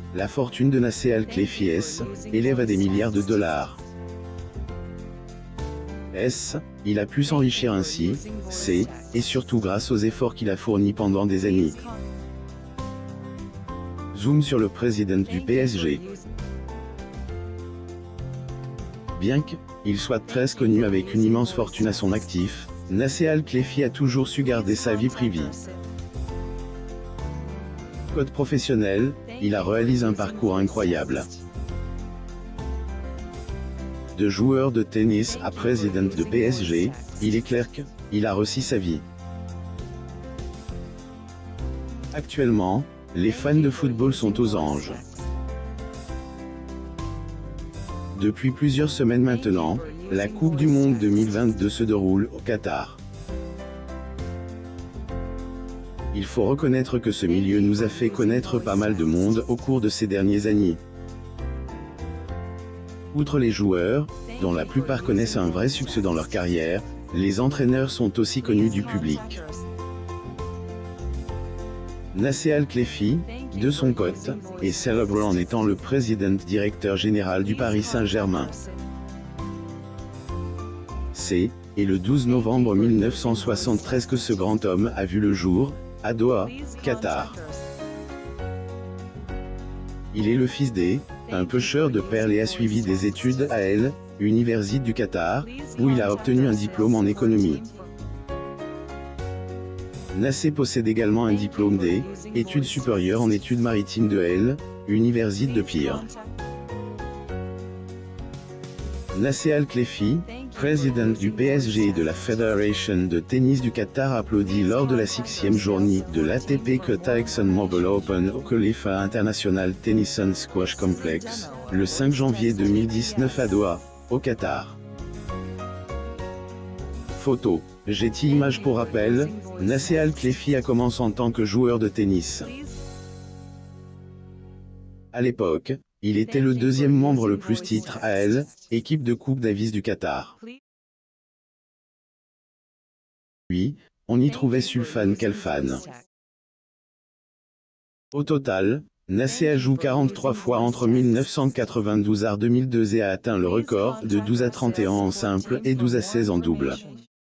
La fortune de Nasser Al-Khelaifi élève à des milliards de dollars. Il a pu s'enrichir ainsi, et surtout grâce aux efforts qu'il a fournis pendant des années. Zoom sur le président du PSG. Bien qu'il soit très connu avec une immense fortune à son actif, Nasser Al-Khelaifi a toujours su garder sa vie privée. Code professionnel, il a réalisé un parcours incroyable. De joueur de tennis à président de PSG, il est clair qu'il a réussi sa vie. Actuellement, les fans de football sont aux anges. Depuis plusieurs semaines maintenant, la Coupe du Monde 2022 se déroule au Qatar. Il faut reconnaître que ce milieu nous a fait connaître pas mal de monde au cours de ces dernières années. Outre les joueurs, dont la plupart connaissent un vrai succès dans leur carrière, les entraîneurs sont aussi connus du public. Nasser Al-Khelaifi, de son côté, est célèbre en étant le président directeur général du Paris Saint-Germain. C'est le 12 novembre 1973 que ce grand homme a vu le jour, à Doha, Qatar. Il est le fils un pêcheur de perles et a suivi des études à l'Université du Qatar, où il a obtenu un diplôme en économie. Nasser possède également un diplôme d'études supérieures en études maritimes de l'Université de Pire. Nasser Al-Khelaifi, président du PSG et de la Fédération de tennis du Qatar, applaudi lors de la 6e journée de l'ATP Qatar ExxonMobil Open au Khalifa International Tennis and Squash Complex, le 5 janvier 2019 à Doha, au Qatar. Photo. Getty Images. Pour rappel, Nasser Al-Khelaifi a commencé en tant que joueur de tennis. À l'époque, il était le deuxième membre le plus titre à équipe de Coupe Davis du Qatar. Puis, on y trouvait Sulfan Khalfan. Au total, Nasser a joué 43 fois entre 1992 et 2002 et a atteint le record de 12-31 en simple et 12-16 en double.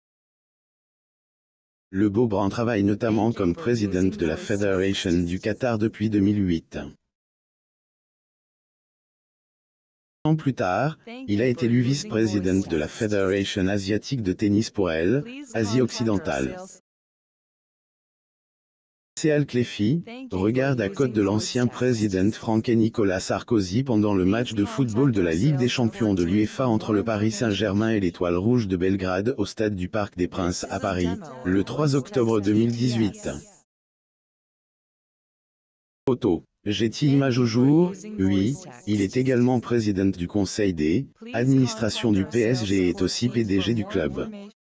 Le beau brun travaille notamment comme président de la Fédération du Qatar depuis 2008. Un an plus tard, il a été élu vice-président de la Fédération asiatique de tennis pour Asie occidentale. Nasser Al-Khelaifi regarde à côté de l'ancien président Franck et Nicolas Sarkozy pendant le match de football de la Ligue des Champions de l'UEFA entre le Paris Saint-Germain et l'Étoile Rouge de Belgrade au stade du Parc des Princes à Paris, le 3 octobre 2018. Photo. Getty Images. Au jour, il est également président du conseil d'administration du PSG et est aussi PDG du club.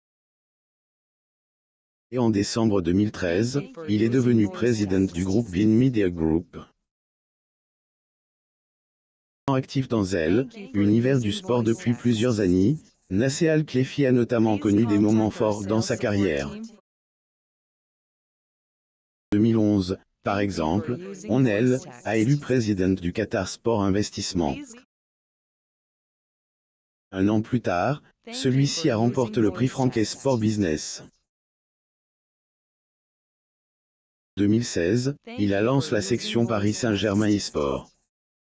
Et en décembre 2013, il est devenu président du groupe Vin Media Group. Actif dans l'univers du sport depuis plusieurs années, Nasser Al-Khelaifi a notamment connu des moments forts dans sa carrière. En 2011, par exemple, on a élu président du Qatar Sport Investissement. Un an plus tard, celui-ci a remporté le prix Franck Sport Business. 2016, il a lancé la section Paris Saint-Germain eSport.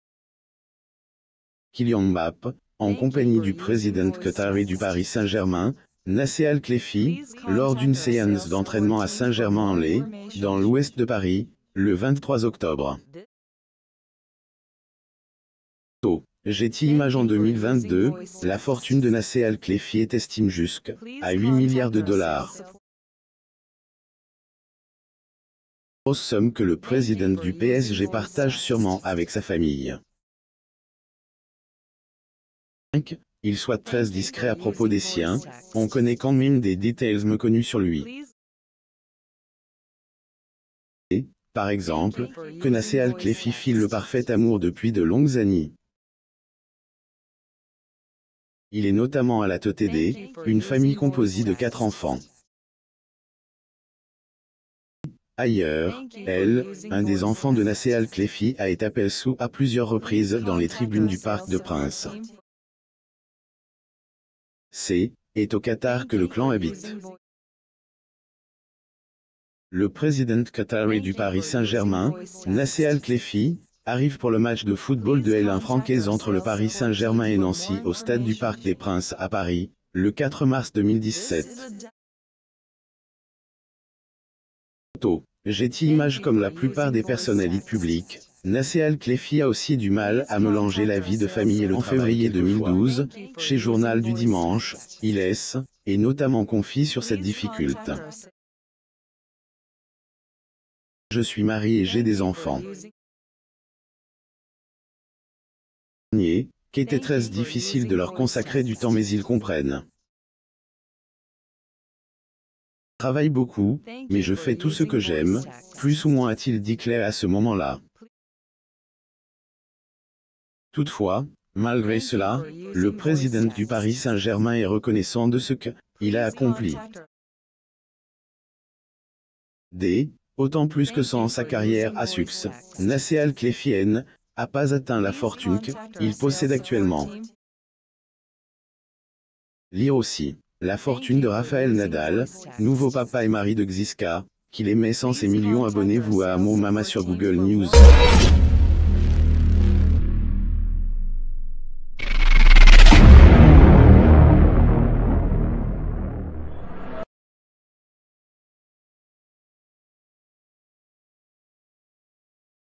Kylian Mbappé, en compagnie du président qatari du Paris Saint-Germain, Nasser Al-Khelaifi, lors d'une séance d'entraînement à Saint-Germain-en-Laye, dans l'ouest de Paris, le 23 octobre. Getty Images. En 2022, la fortune de Nasser Al-Khelaifi est estimée jusqu'à 8 milliards de dollars. Grosse somme que le président du PSG partage sûrement avec sa famille. Il soit très discret à propos des siens, on connaît quand même des détails méconnus sur lui. Par exemple, que Nasser Al-Khelaifi file le parfait amour depuis de longues années. Il est notamment à la tête d'une famille composée de 4 enfants. Ailleurs, elle, un des enfants de Nasser Al-Khelaifi a été aperçu à plusieurs reprises dans les tribunes du Parc de Princes. C'est au Qatar que le clan habite. Le président qatari du Paris Saint-Germain, Nasser Al-Khelaifi, arrive pour le match de football de L1 francaise entre le Paris Saint-Germain et Nancy au stade du Parc des Princes à Paris, le 4 mars 2017. J'ai image comme la plupart des personnalités publiques, Nasser Al-Khelaifi a aussi du mal à mélanger la vie de famille et le travail. En février 2012, chez Journal du Dimanche, il est notamment confié sur cette difficulté. Je suis marié et j'ai des enfants. Qu'était très difficile de leur consacrer du temps, mais ils comprennent. Je travaille beaucoup, mais je fais tout ce que j'aime, plus ou moins, a-t-il dit clair à ce moment-là. Toutefois, malgré cela, le président du Paris Saint-Germain est reconnaissant de ce qu'il a accompli. Autant plus que sans sa carrière à succès, Nasser Al-Khelaifi n'a pas atteint la fortune qu'il possède actuellement. Lire aussi, la fortune de Rafael Nadal, nouveau papa et mari de Xiska, qu'il aimait sans ses millions. Abonnez-vous à Mo Mama sur Google News.